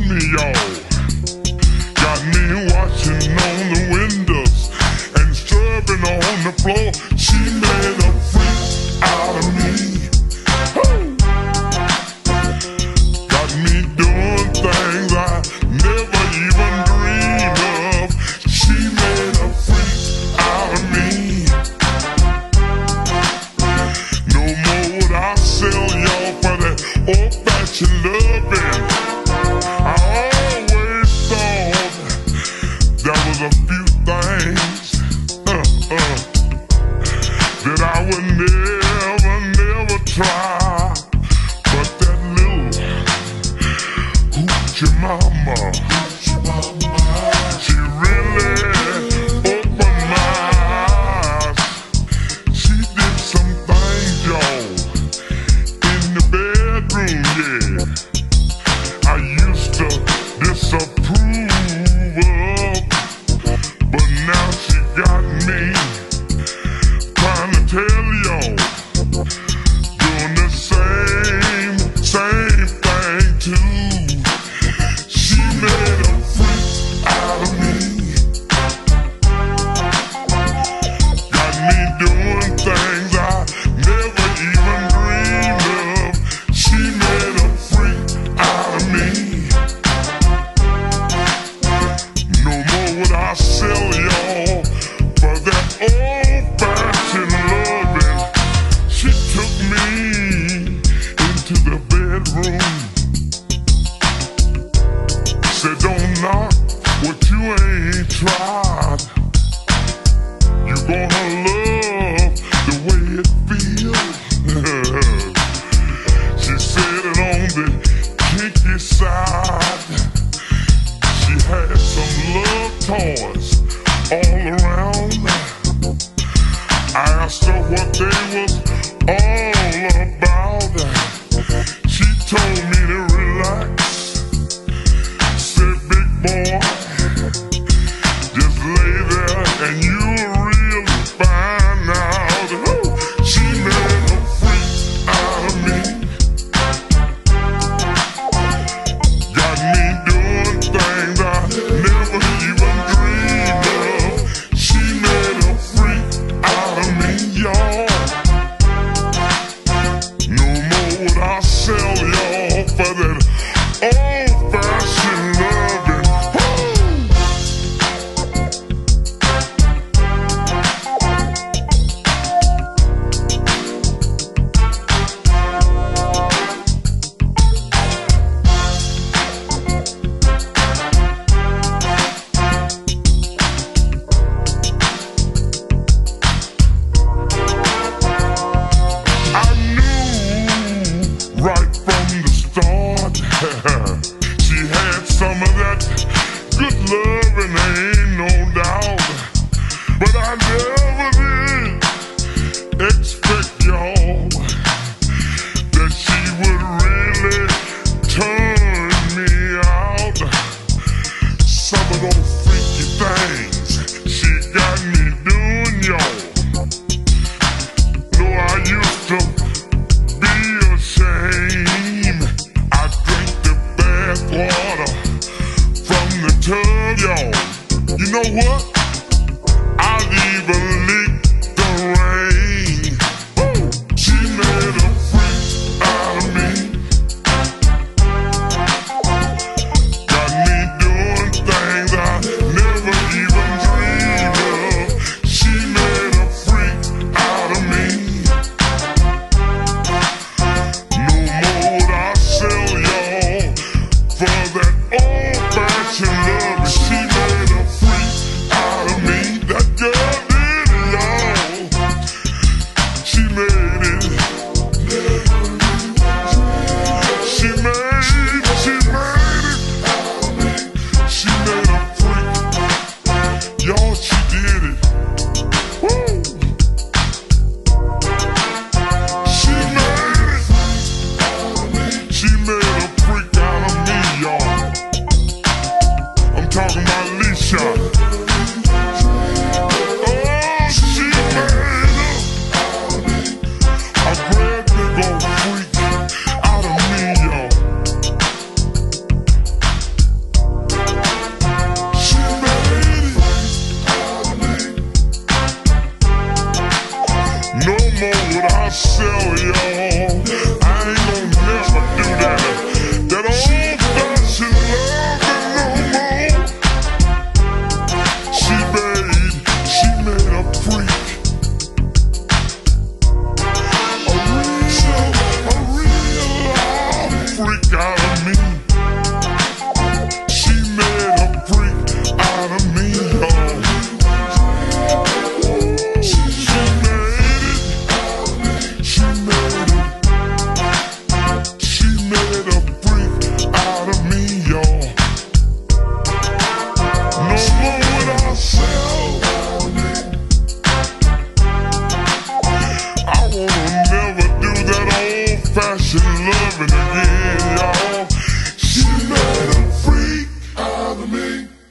me, y'all. Got me watching on the windows and strubbing on the floor. She made a freak out of me. Woo! Got me doing things I never even dreamed of. She made a freak out of me. No more would I sell y'all for that old-fashioned loving. I always thought there was a few things that I would never try. But that little hoochie mama, she really opened my eyes. She did some things, y'all, in the bedroom, yeah, I used to disapprove of. But now she got me trying to tell y'all, doing the same thing too. She made a freak out of me. Got me doing things I never even dreamed of. She made a freak out of me. No more would I sell y'all for that old-fashioned loving. She took me into the bedroom. Said, don't knock what you ain't tried. You gonna love the way it feels. She said it on the kinky side. She had some love toys all around. I asked her what they was all about. She told me to relax. Said, big boy, just lay there and you'll really find out. Woo! She made a freak out of me. Got me doing things I never even dreamed of. She made a freak out of me, y'all. No more would I sell y'all for that old-fashioned loving. Woo! I knew right from the start she had some of that good loving, ain't no doubt. But I never did expect, y'all, that she would really turn me out. Some of those freaky things she got me doing, y'all. Though I used to be ashamed, I drank the bath water from the tub, y'all. You know what? I'll even lick the rain. Woo! She made a freak out of me. Got me doing things I never even dreamed of. She made a freak out of me. No more would I sell y'all for that old-fashioned love. She made a freak out of me. That girl did it, y'all. She made it. She made it. She made a freak. Y'all, she did it. Woo! She made it. She made a freak out of me, y'all. myself, y'all. I ain't gonna never do that. That old-fashioned loving no more. She made a freak. A real freak out of me. She made a freak out of me, y'all. She made it. She made a freak out of me, y'all. No more with ourselves. I wanna never do that old-fashioned loving again, y'all. She made a freak out of me.